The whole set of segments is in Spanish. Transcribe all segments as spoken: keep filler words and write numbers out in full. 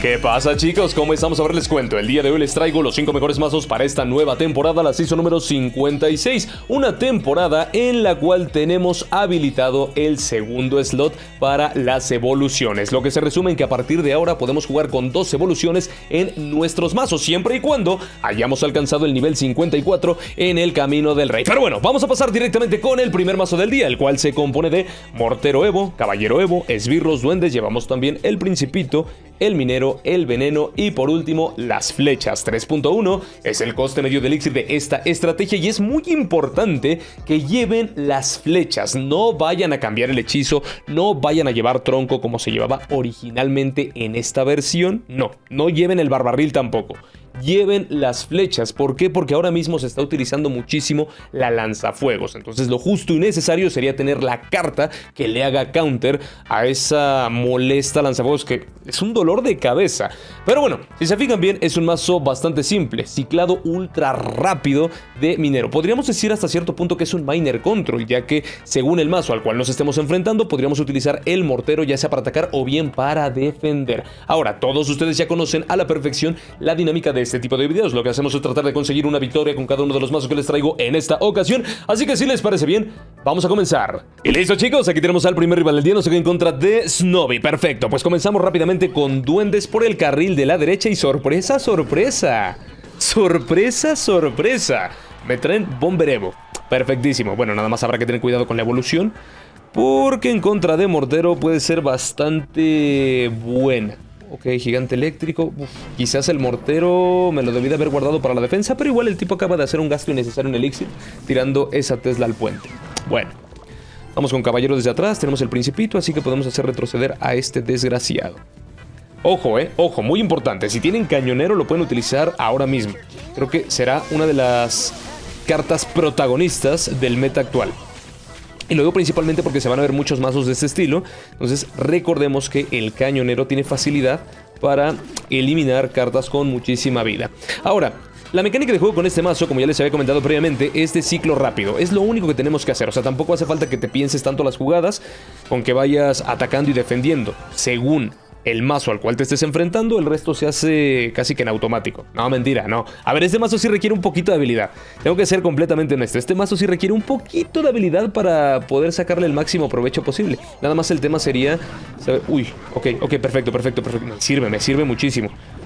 ¿Qué pasa, chicos? ¿Cómo estamos? A ver, les cuento. El día de hoy les traigo los cinco mejores mazos para esta nueva temporada, la season número cincuenta y seis. Una temporada en la cual tenemos habilitado el segundo slot para las evoluciones. Lo que se resume en que a partir de ahora podemos jugar con dos evoluciones en nuestros mazos, siempre y cuando hayamos alcanzado el nivel cincuenta y cuatro en el Camino del Rey. Pero bueno, vamos a pasar directamente con el primer mazo del día, el cual se compone de Mortero Evo, Caballero Evo, Esbirros, Duendes, llevamos también el Principito, el Minero, el Veneno y por último las Flechas. Tres punto uno es el coste medio de elixir de esta estrategia y es muy importante que lleven las flechas. No vayan a cambiar el hechizo, no vayan a llevar tronco como se llevaba originalmente en esta versión. No, no lleven el barbarril tampoco. Lleven las flechas. ¿Por qué? Porque ahora mismo se está utilizando muchísimo la lanzafuegos. Entonces lo justo y necesario sería tener la carta que le haga counter a esa molesta lanzafuegos que es un dolor de cabeza. Pero bueno, si se fijan bien, es un mazo bastante simple. Ciclado ultra rápido de minero. Podríamos decir hasta cierto punto que es un miner control, ya que según el mazo al cual nos estemos enfrentando, podríamos utilizar el mortero ya sea para atacar o bien para defender. Ahora, todos ustedes ya conocen a la perfección la dinámica de este tipo de videos. Lo que hacemos es tratar de conseguir una victoria con cada uno de los mazos que les traigo en esta ocasión. Así que si les parece bien, vamos a comenzar. Y listo, chicos, aquí tenemos al primer rival del día. Nos toca en contra de Snobby. Perfecto, pues comenzamos rápidamente con Duendes por el carril de la derecha. Y sorpresa, sorpresa Sorpresa, sorpresa me traen Bomber Evo. Perfectísimo. Bueno, nada más habrá que tener cuidado con la evolución, porque en contra de Mortero puede ser bastante buena. Ok, gigante eléctrico. Uf, quizás el mortero me lo debí de haber guardado para la defensa, pero igual el tipo acaba de hacer un gasto innecesario en elixir tirando esa Tesla al puente. Bueno, vamos con caballero desde atrás. Tenemos el principito, así que podemos hacer retroceder a este desgraciado. Ojo, eh, ojo, muy importante. Si tienen cañonero lo pueden utilizar ahora mismo. Creo que será una de las cartas protagonistas del meta actual. Y lo digo principalmente porque se van a ver muchos mazos de este estilo. Entonces recordemos que el cañonero tiene facilidad para eliminar cartas con muchísima vida. Ahora, la mecánica de juego con este mazo, como ya les había comentado previamente, es de ciclo rápido. Es lo único que tenemos que hacer. O sea, tampoco hace falta que te pienses tanto las jugadas, con que vayas atacando y defendiendo según el mazo al cual te estés enfrentando. El resto se hace casi que en automático. No, mentira, no. A ver, este mazo sí requiere un poquito de habilidad. Tengo que ser completamente honesto. Este mazo sí requiere un poquito de habilidad para poder sacarle el máximo provecho posible. Nada más el tema sería saber... Uy, ok, ok, perfecto, perfecto, perfecto. Me sirve, me sirve muchísimo.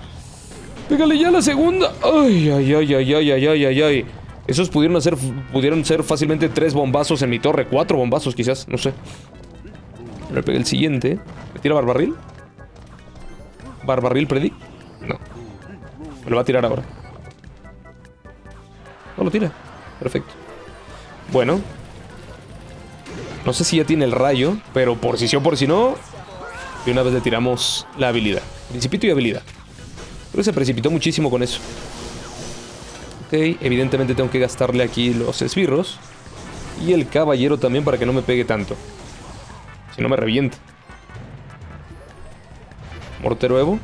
Pégale ya la segunda. Ay, ay, ay, ay, ay, ay, ay, ay, ay. Esos pudieron hacer, pudieron ser fácilmente tres bombazos en mi torre. Cuatro bombazos quizás, no sé. Le pegué el siguiente. ¿Me tira barbarril? ¿Barbarril predict? No. Me lo va a tirar ahora. No lo tira. Perfecto. Bueno. No sé si ya tiene el rayo, pero por si sí o por si no, de una vez le tiramos la habilidad. Principito y habilidad. Creo que se precipitó muchísimo con eso. Ok, evidentemente tengo que gastarle aquí los esbirros. Y el caballero también para que no me pegue tanto. Si no me revienta. Mortero Evo.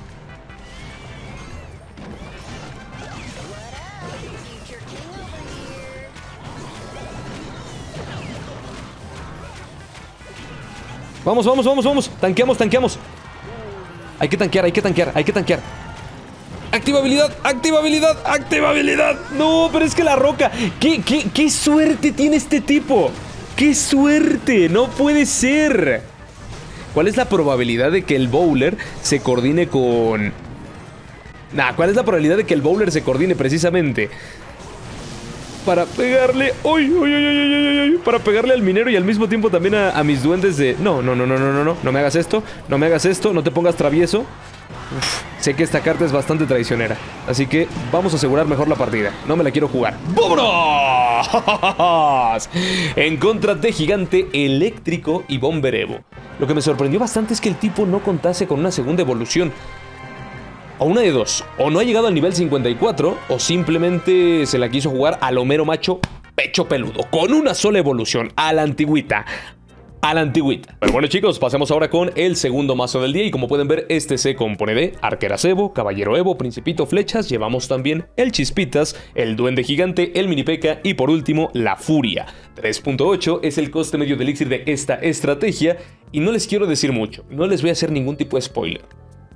Vamos, vamos, vamos, vamos. Tanqueamos, tanqueamos. Hay que tanquear, hay que tanquear, hay que tanquear. Activa habilidad, activa habilidad, activa habilidad. No, pero es que la roca. ¿Qué, qué, qué suerte tiene este tipo? ¡Qué suerte! No puede ser. ¿Cuál es la probabilidad de que el bowler se coordine con... Nah, ¿cuál es la probabilidad de que el bowler se coordine precisamente para pegarle... ¡Uy, uy, uy, uy, uy, uy! Para pegarle al minero y al mismo tiempo también a, a mis duendes de... No, no, no, no, no, no, no. No me hagas esto, no me hagas esto, no te pongas travieso. Uf, sé que esta carta es bastante traicionera, así que vamos a asegurar mejor la partida. No me la quiero jugar. ¡Vámonos! En contra de Gigante Eléctrico y Bomber Evo. Lo que me sorprendió bastante es que el tipo no contase con una segunda evolución. O una de dos. O no ha llegado al nivel cincuenta y cuatro, o simplemente se la quiso jugar a lo mero macho pecho peludo. Con una sola evolución, a la antigüita. A la antigüita. Pero bueno, chicos, pasemos ahora con el segundo mazo del día. Y como pueden ver, este se compone de Arqueras Evo, Caballero Evo, Principito, Flechas. Llevamos también el Chispitas, el Duende Gigante, el Mini P.E.K.K.A. y por último, la Furia. tres punto ocho es el coste medio de elixir de esta estrategia. Y no les quiero decir mucho, no les voy a hacer ningún tipo de spoiler.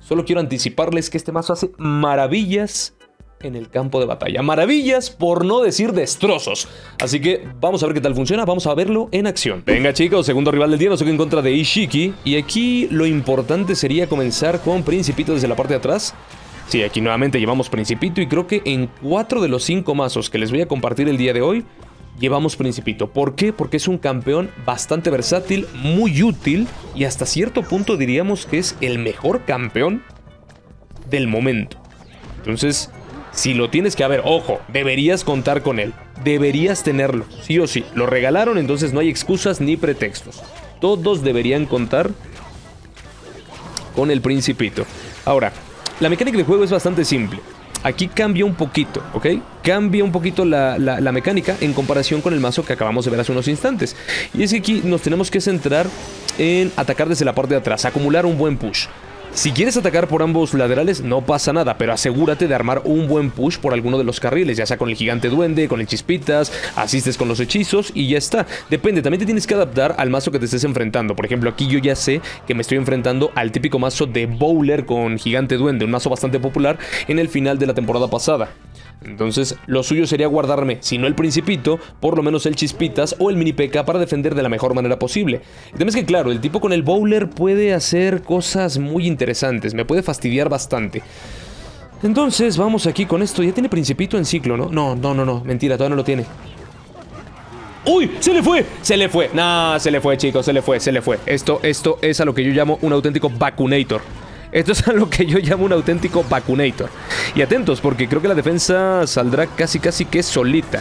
Solo quiero anticiparles que este mazo hace maravillas en el campo de batalla. Maravillas, por no decir destrozos. Así que vamos a ver qué tal funciona. Vamos a verlo en acción. Venga, chicos, segundo rival del día. Nos toca en contra de Ishiki. Y aquí lo importante sería comenzar con Principito desde la parte de atrás. Sí, aquí nuevamente llevamos Principito. Y creo que en cuatro de los cinco mazos que les voy a compartir el día de hoy, llevamos Principito. ¿Por qué? Porque es un campeón bastante versátil, muy útil. Y hasta cierto punto diríamos que es el mejor campeón del momento. Entonces, si lo tienes que haber, ojo, deberías contar con él. Deberías tenerlo, sí o sí. Lo regalaron, entonces no hay excusas ni pretextos. Todos deberían contar con el Principito. Ahora, la mecánica de juego es bastante simple. Aquí cambia un poquito, ¿ok? Cambia un poquito la, la, la mecánica en comparación con el mazo que acabamos de ver hace unos instantes. Y es que aquí nos tenemos que centrar en atacar desde la parte de atrás, acumular un buen push. Si quieres atacar por ambos laterales, no pasa nada, pero asegúrate de armar un buen push por alguno de los carriles, ya sea con el gigante duende, con el chispitas, asistes con los hechizos y ya está. Depende, también te tienes que adaptar al mazo que te estés enfrentando. Por ejemplo, aquí yo ya sé que me estoy enfrentando al típico mazo de Bowler con gigante duende, un mazo bastante popular en el final de la temporada pasada. Entonces, lo suyo sería guardarme, si no el Principito, por lo menos el Chispitas o el Mini P K para defender de la mejor manera posible. El tema es que, claro, el tipo con el Bowler puede hacer cosas muy interesantes, me puede fastidiar bastante. Entonces, vamos aquí con esto. Ya tiene Principito en ciclo, ¿no? No, no, no, no, mentira, todavía no lo tiene. ¡Uy! ¡Se le fue! ¡Se le fue! Nah, se le fue, chicos, se le fue, se le fue. Esto, esto es a lo que yo llamo un auténtico vacunator. Esto es a lo que yo llamo un auténtico vacunator. Y atentos, porque creo que la defensa saldrá casi casi que solita.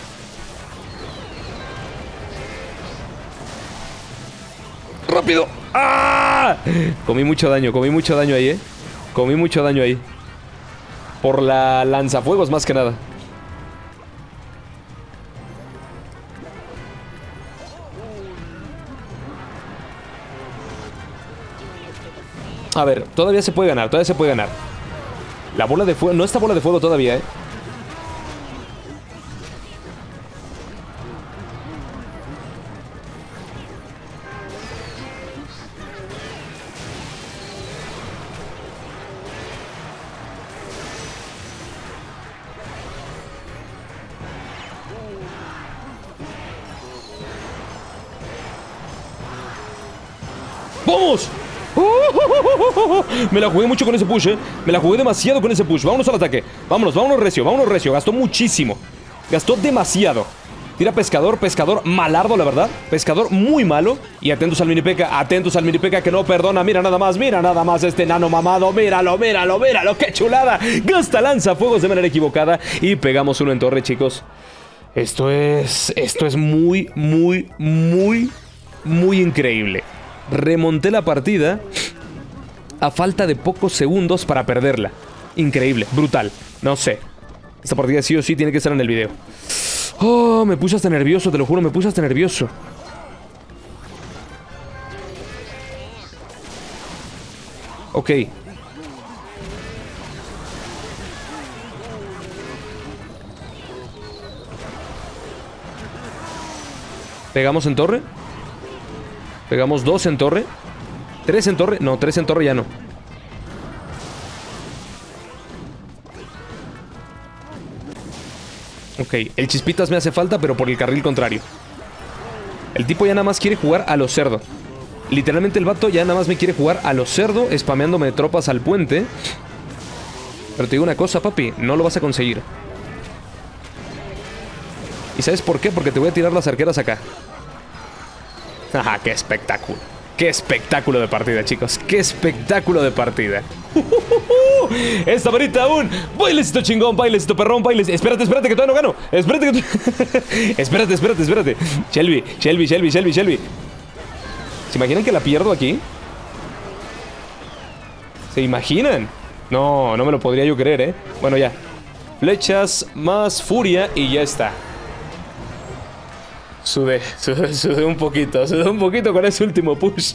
¡Rápido! ¡Ah! Comí mucho daño, comí mucho daño ahí, ¿eh? Comí mucho daño ahí. Por la lanzafuegos más que nada. A ver, todavía se puede ganar, todavía se puede ganar. La bola de fuego, no está bola de fuego todavía, eh. ¡Vamos! Me la jugué mucho con ese push, eh. Me la jugué demasiado con ese push. Vámonos al ataque. Vámonos, vámonos recio, vámonos recio. Gastó muchísimo. Gastó demasiado. Tira pescador, pescador malardo, la verdad. Pescador muy malo. Y atentos al mini P K, atentos al mini P K que no perdona. Mira nada más, mira nada más este nano mamado. Míralo, míralo, míralo, qué chulada. Gasta lanzafuegos de manera equivocada. Y pegamos uno en torre, chicos. Esto es... Esto es muy, muy, muy, muy increíble. Remonté la partida a falta de pocos segundos para perderla. Increíble, brutal. No sé. Esta partida sí o sí tiene que estar en el video. Oh, me puse hasta nervioso, te lo juro, me puse hasta nervioso. Ok. Pegamos en torre. Pegamos dos en torre. ¿Tres en torre? No, tres en torre ya no. Ok, el Chispitas me hace falta, pero por el carril contrario. El tipo ya nada más quiere jugar a lo cerdo. Literalmente el vato ya nada más me quiere jugar a lo cerdo, spameándome tropas al puente. Pero te digo una cosa, papi, no lo vas a conseguir. ¿Y sabes por qué? Porque te voy a tirar las arqueras acá. ¡Ajá! ¡Qué espectáculo! ¡Qué espectáculo de partida, chicos! ¡Qué espectáculo de partida! Esta varita aún. Bailecito chingón, bailecito perrón, bailecito. Espérate, espérate, que todavía no gano. Espérate, que espérate, espérate, espérate. Shelby, Shelby, Shelby, Shelby, Shelby. ¿Se imaginan que la pierdo aquí? ¿Se imaginan? No, no me lo podría yo creer, ¿eh? Bueno, ya. Flechas más furia y ya está. Sudé, sudé, sudé un poquito, sudé un poquito con ese último push.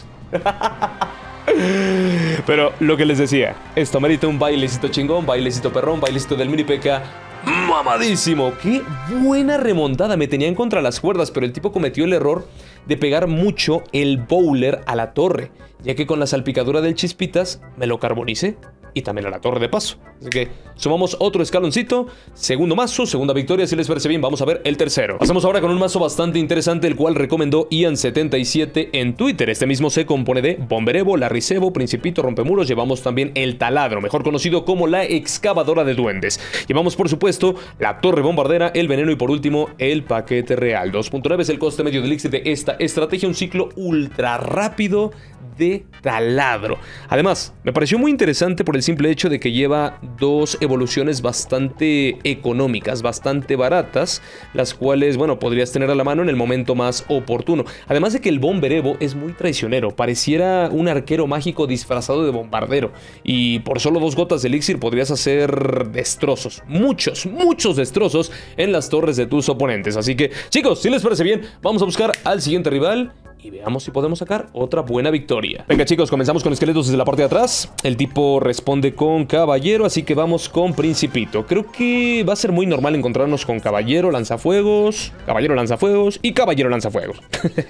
Pero lo que les decía, esto merita un bailecito chingón, bailecito perrón, bailecito del mini P K. Mamadísimo. Qué buena remontada. Me tenían contra las cuerdas, pero el tipo cometió el error de pegar mucho el bowler a la torre, ya que con la salpicadura del Chispitas me lo carbonicé. Y también a la torre de paso. Así que sumamos otro escaloncito. Segundo mazo, segunda victoria. Si les parece bien, vamos a ver el tercero. Pasamos ahora con un mazo bastante interesante, el cual recomendó Ian setenta y siete en Twitter. Este mismo se compone de Bomber Evo, Larricebo, Principito, Rompemuros. Llevamos también el Taladro, mejor conocido como la Excavadora de Duendes. Llevamos, por supuesto, la Torre Bombardera, el Veneno y por último, el Paquete Real. dos punto nueve es el coste medio de elixir de esta estrategia. Un ciclo ultra rápido de Taladro. Además, me pareció muy interesante por el simple hecho de que lleva dos evoluciones bastante económicas, bastante baratas, las cuales, bueno, podrías tener a la mano en el momento más oportuno. Además de que el Bomber Evo es muy traicionero, pareciera un arquero mágico disfrazado de bombardero, y por solo dos gotas de elixir podrías hacer destrozos, muchos, muchos destrozos en las torres de tus oponentes. Así que, chicos, si les parece bien, vamos a buscar al siguiente rival y veamos si podemos sacar otra buena victoria. Venga, chicos, comenzamos con esqueletos desde la parte de atrás. El tipo responde con caballero, así que vamos con Principito. Creo que va a ser muy normal encontrarnos con caballero lanzafuegos, caballero lanzafuegos y caballero lanzafuegos.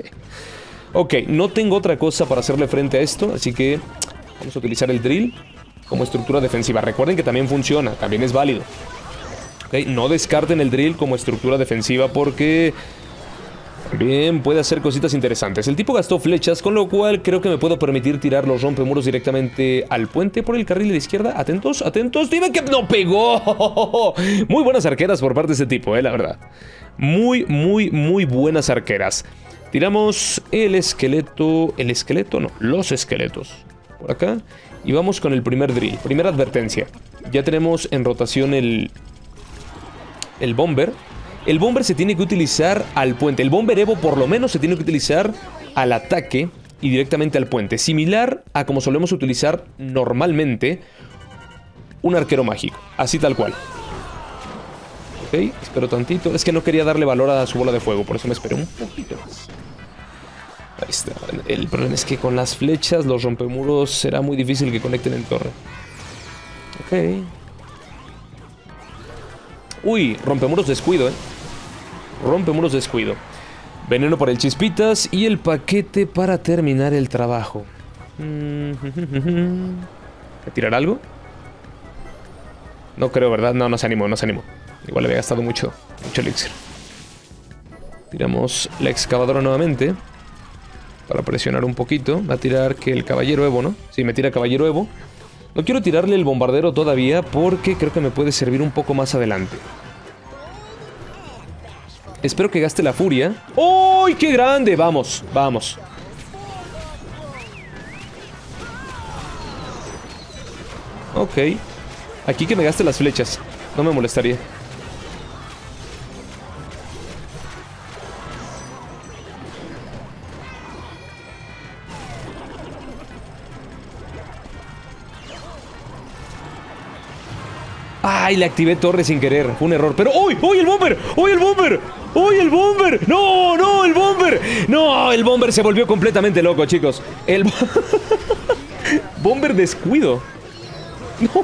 Ok, no tengo otra cosa para hacerle frente a esto, así que vamos a utilizar el drill como estructura defensiva. Recuerden que también funciona, también es válido. Ok, no descarten el drill como estructura defensiva porque bien, puede hacer cositas interesantes. El tipo gastó flechas, con lo cual creo que me puedo permitir tirar los rompemuros directamente al puente por el carril de la izquierda. Atentos, atentos. ¡Dime que no pegó! Muy buenas arqueras por parte de este tipo, eh, la verdad. Muy, muy, muy buenas arqueras. Tiramos el esqueleto... ¿El esqueleto? No, los esqueletos. Por acá. Y vamos con el primer drill. Primera advertencia. Ya tenemos en rotación el... El bomber. El bomber se tiene que utilizar al puente. El Bomber Evo por lo menos se tiene que utilizar al ataque y directamente al puente. Similar a como solemos utilizar normalmente un arquero mágico. Así tal cual. Ok, espero tantito. Es que no quería darle valor a su bola de fuego, por eso me esperé un poquito más. Ahí está. El problema es que con las flechas, los rompemuros, será muy difícil que conecten en torre. Ok. Uy, rompemuros descuido, eh. Rompemuros descuido. Veneno para el Chispitas y el paquete para terminar el trabajo. ¿Me tirar algo? No creo, ¿verdad? No, no se animó, no se animó. Igual le había gastado mucho, mucho elixir. Tiramos la excavadora nuevamente para presionar un poquito. Va a tirar que el caballero Evo, ¿no? Sí, me tira caballero Evo. No quiero tirarle el bombardero todavía porque creo que me puede servir un poco más adelante. Espero que gaste la furia. ¡Uy, qué grande! Vamos, vamos. Ok. Aquí que me gaste las flechas. No me molestaría. ¡Ay! Le activé torre sin querer. Fue un error. Pero ¡uy! ¡Uy, el bomber! ¡Uy, el bomber! ¡Uy, el bomber! ¡No! ¡No! ¡El bomber! ¡No! El bomber se volvió completamente loco, chicos. El bomber descuido. ¡No!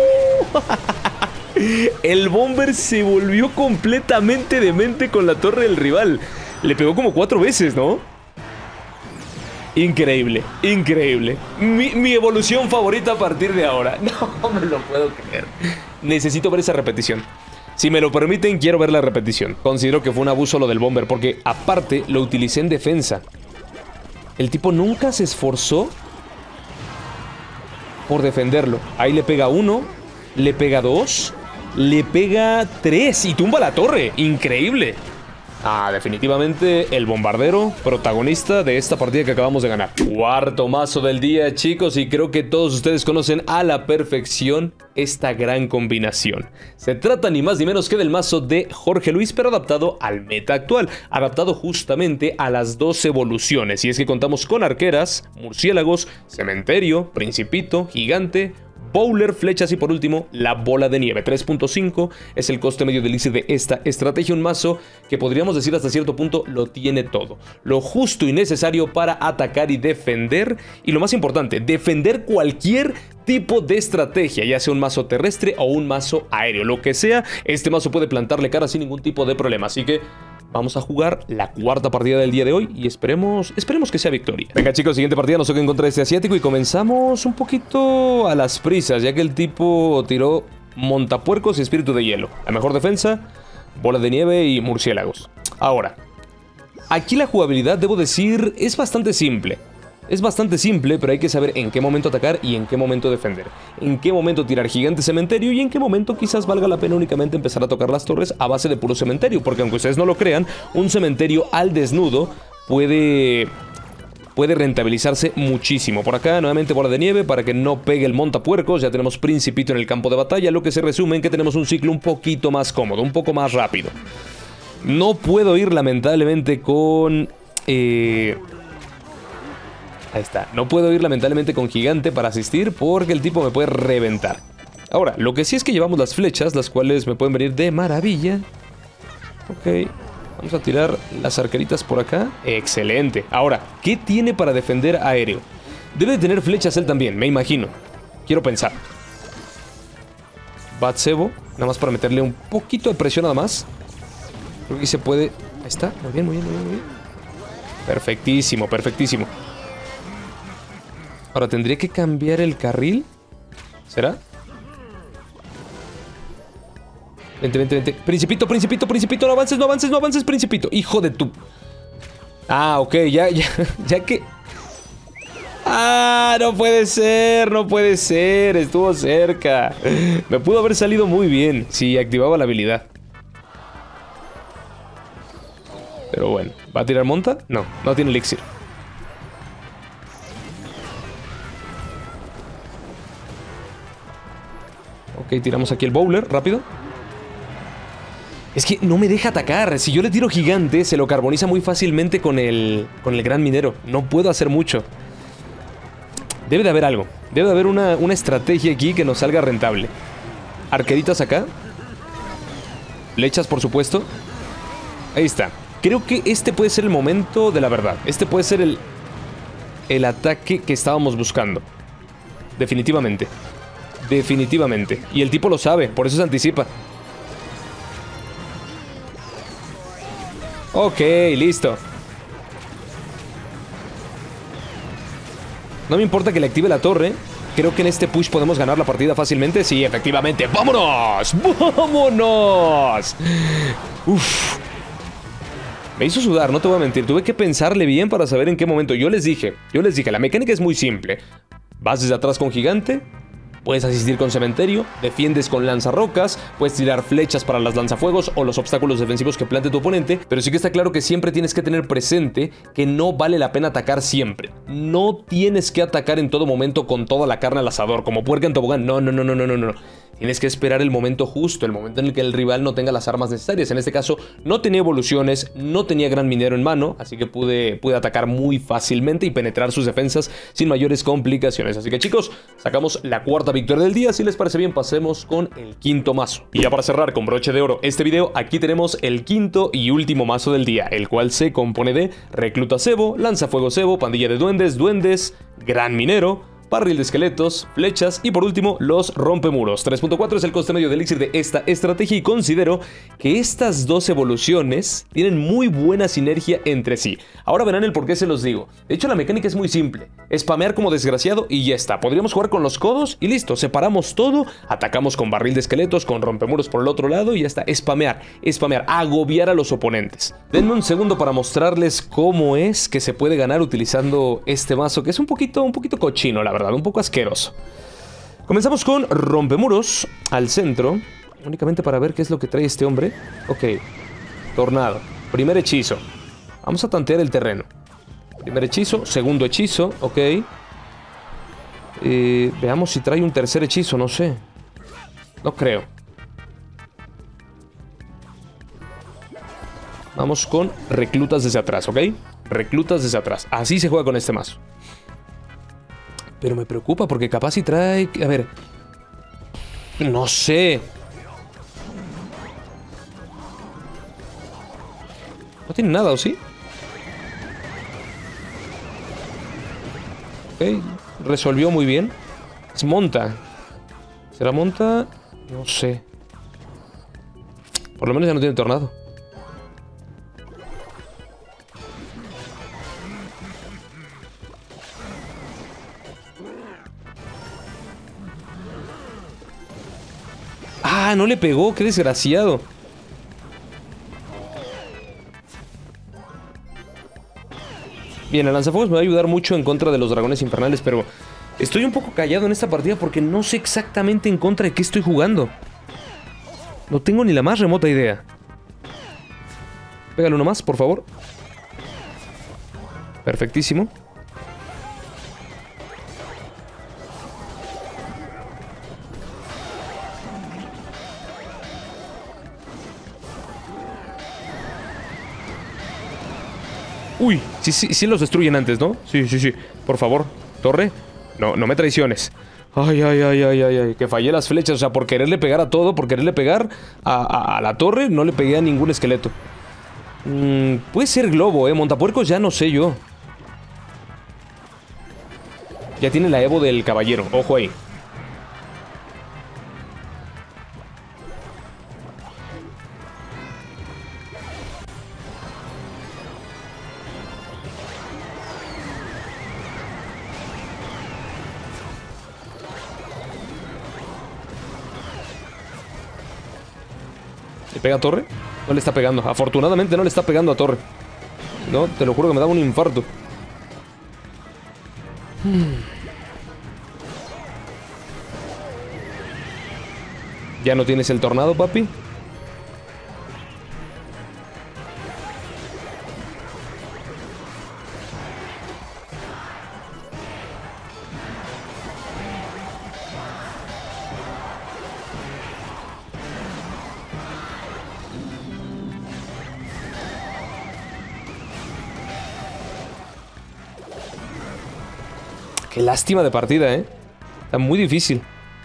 El bomber se volvió completamente demente con la torre del rival. Le pegó como cuatro veces, ¿no? Increíble, increíble. Mi, mi evolución favorita a partir de ahora. No me lo puedo creer. Necesito ver esa repetición. Si me lo permiten, quiero ver la repetición. Considero que fue un abuso lo del bomber, porque aparte lo utilicé en defensa. El tipo nunca se esforzó por defenderlo. Ahí le pega uno, le pega dos, le pega tres y tumba la torre. Increíble. Ah, definitivamente el bombardero, protagonista de esta partida que acabamos de ganar. Cuarto mazo del día, chicos, y creo que todos ustedes conocen a la perfección esta gran combinación. Se trata ni más ni menos que del mazo de Jorge Luis, pero adaptado al meta actual, adaptado justamente a las dos evoluciones. Y es que contamos con arqueras, murciélagos, cementerio, principito, gigante, Bowler, flechas y por último la bola de nieve. tres punto cinco es el coste medio de elixir de esta estrategia. Un mazo que podríamos decir hasta cierto punto lo tiene todo. Lo justo y necesario para atacar y defender. Y lo más importante, defender cualquier tipo de estrategia, ya sea un mazo terrestre o un mazo aéreo. Lo que sea, este mazo puede plantarle cara sin ningún tipo de problema. Así que vamos a jugar la cuarta partida del día de hoy y esperemos, esperemos que sea victoria. Venga chicos, siguiente partida nos toca en contra de este asiático y comenzamos un poquito a las prisas, ya que el tipo tiró montapuercos y espíritu de hielo. La mejor defensa, bola de nieve y murciélagos. Ahora, aquí la jugabilidad, debo decir, es bastante simple. Es bastante simple, pero hay que saber en qué momento atacar y en qué momento defender. En qué momento tirar gigante cementerio y en qué momento quizás valga la pena únicamente empezar a tocar las torres a base de puro cementerio. Porque aunque ustedes no lo crean, un cementerio al desnudo puede... puede rentabilizarse muchísimo. Por acá nuevamente bola de nieve para que no pegue el montapuercos. Ya tenemos principito en el campo de batalla, lo que se resume en que tenemos un ciclo un poquito más cómodo, un poco más rápido. No puedo ir lamentablemente con... Eh... Ahí está. No puedo ir lamentablemente con gigante para asistir porque el tipo me puede reventar. Ahora, lo que sí es que llevamos las flechas, las cuales me pueden venir de maravilla. Ok. Vamos a tirar las arqueritas por acá. Excelente. Ahora, ¿qué tiene para defender aéreo? Debe de tener flechas él también, me imagino. Quiero pensar. Bat Cebo, nada más para meterle un poquito de presión nada más. Creo que se puede... Ahí está. Muy bien, muy bien, muy bien, muy bien. Perfectísimo, perfectísimo. Ahora, ¿tendría que cambiar el carril? ¿Será? Vente, vente, vente. Principito, principito, principito. No avances, no avances, no avances, principito. Hijo de tu... Ah, ok, ya, ya, ya que... Ah, no puede ser, no puede ser. Estuvo cerca. Me pudo haber salido muy bien si activaba la habilidad. Pero bueno, ¿va a tirar monta? No, no tiene elixir. Ok, tiramos aquí el bowler, rápido. Es que no me deja atacar. Si yo le tiro gigante, se lo carboniza muy fácilmente con el, con el gran minero. No puedo hacer mucho. Debe de haber algo. Debe de haber una, una estrategia aquí que nos salga rentable. Arqueritas acá. Flechas, por supuesto. Ahí está. Creo que este puede ser el momento de la verdad. Este puede ser el, el ataque que estábamos buscando. Definitivamente. Definitivamente. Y el tipo lo sabe, por eso se anticipa. Ok, listo. No me importa que le active la torre. Creo que en este push podemos ganar la partida fácilmente. Sí, efectivamente. ¡Vámonos! ¡Vámonos! Uf. Me hizo sudar, no te voy a mentir. Tuve que pensarle bien para saber en qué momento. Yo les dije, yo les dije, la mecánica es muy simple. Vas desde atrás con gigante. Puedes asistir con cementerio, defiendes con lanzarrocas, puedes tirar flechas para las lanzafuegos o los obstáculos defensivos que plante tu oponente, pero sí que está claro que siempre tienes que tener presente que no vale la pena atacar siempre. No tienes que atacar en todo momento con toda la carne al asador, como puerca en tobogán. No, no, no, no, no, no, no. Tienes que esperar el momento justo, el momento en el que el rival no tenga las armas necesarias. En este caso, no tenía evoluciones, no tenía gran minero en mano, así que pude, pude atacar muy fácilmente y penetrar sus defensas sin mayores complicaciones. Así que chicos, sacamos la cuarta victoria del día. Si les parece bien, pasemos con el quinto mazo. Y ya para cerrar con broche de oro este video, aquí tenemos el quinto y último mazo del día, el cual se compone de Recluta Cebo, Lanzafuego Cebo, Pandilla de Duendes, Duendes, Gran Minero, barril de esqueletos, flechas y por último los rompemuros. tres punto cuatro es el coste medio de elixir de esta estrategia y considero que estas dos evoluciones tienen muy buena sinergia entre sí. Ahora verán el por qué se los digo. De hecho la mecánica es muy simple, spamear como desgraciado y ya está. Podríamos jugar con los codos y listo, separamos todo, atacamos con barril de esqueletos, con rompemuros por el otro lado y ya está. Spamear, spamear, agobiar a los oponentes. Denme un segundo para mostrarles cómo es que se puede ganar utilizando este mazo que es un poquito, un poquito cochino la verdad. Un poco asqueroso. Comenzamos con rompemuros al centro, únicamente para ver qué es lo que trae este hombre. Ok, tornado, primer hechizo. Vamos a tantear el terreno. Primer hechizo, segundo hechizo, ok. eh, Veamos si trae un tercer hechizo, no sé. No creo. Vamos con reclutas desde atrás, ok. Reclutas desde atrás, así se juega con este mazo. Pero me preocupa porque capaz si trae... A ver, No sé. No tiene nada, ¿o sí? Ok, resolvió muy bien. Es monta. ¿Será monta? No sé. Por lo menos ya no tiene tornado. Ah, no le pegó, qué desgraciado. Bien, el lanzafuegos me va a ayudar mucho en contra de los dragones infernales, pero estoy un poco callado en esta partida porque no sé exactamente en contra de qué estoy jugando. No tengo ni la más remota idea. Pégale uno más, por favor. Perfectísimo. Uy, sí, sí, sí los destruyen antes, ¿no? Sí, sí, sí. Por favor, torre. No, no me traiciones. Ay, ay, ay, ay, ay, ay. Que fallé las flechas. O sea, por quererle pegar a todo, por quererle pegar a, a, a la torre, no le pegué a ningún esqueleto. Mm, puede ser globo, ¿eh? Montapuercos ya no sé yo. Ya tiene la Evo del caballero. Ojo ahí. ¿Le pega a torre? No le está pegando. Afortunadamente no le está pegando a torre. No, te lo juro que me daba un infarto. Hmm. ¿Ya no tienes el tornado, papi? Qué lástima de partida, ¿eh? Está muy difícil.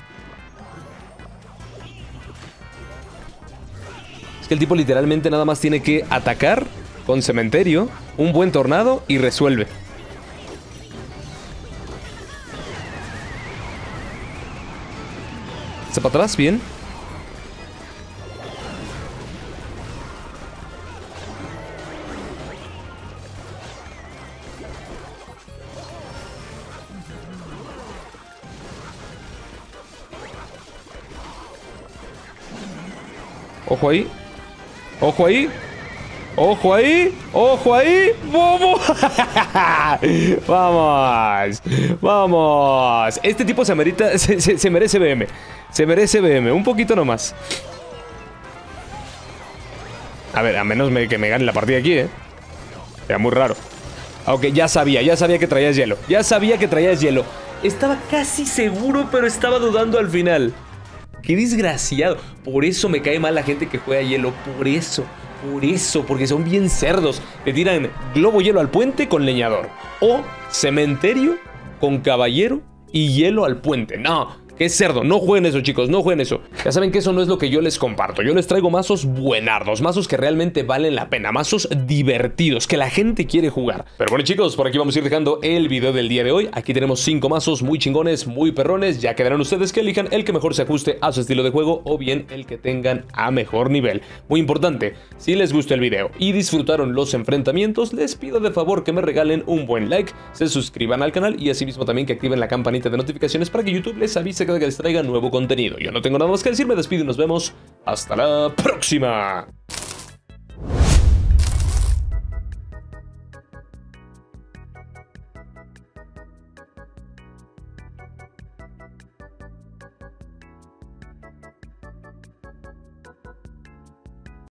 Es que el tipo literalmente nada más tiene que atacar con cementerio, un buen tornado y resuelve. ¿Se para atrás? Bien. Ojo ahí. Ojo ahí. Ojo ahí. Ojo ahí. ¡Vamos! Vamos. Vamos. Este tipo se merita. Se, se, se merece B M. Se merece B M. Un poquito nomás. A ver, a menos me, que me gane la partida aquí, ¿eh? Era muy raro. Aunque ya sabía, ya sabía que traías hielo. Ya sabía que traías hielo. Estaba casi seguro, pero estaba dudando al final. ¡Qué desgraciado! Por eso me cae mal la gente que juega hielo. Por eso, por eso, porque son bien cerdos. Te tiran globo hielo al puente con leñador. O cementerio con caballero y hielo al puente. No, qué cerdo. No jueguen eso, chicos, no jueguen eso. Ya saben que eso no es lo que yo les comparto. Yo les traigo mazos buenardos, mazos que realmente valen la pena, mazos divertidos, que la gente quiere jugar. Pero bueno, chicos, por aquí vamos a ir dejando el video del día de hoy. Aquí tenemos cinco mazos muy chingones, muy perrones. Ya quedarán ustedes que elijan el que mejor se ajuste a su estilo de juego o bien el que tengan a mejor nivel. Muy importante, si les gustó el video y disfrutaron los enfrentamientos, les pido de favor que me regalen un buen like, se suscriban al canal y asimismo también que activen la campanita de notificaciones para que YouTube les avise cada que les traiga nuevo contenido. Yo no tengo nada más que decir, me despido y nos vemos hasta la próxima.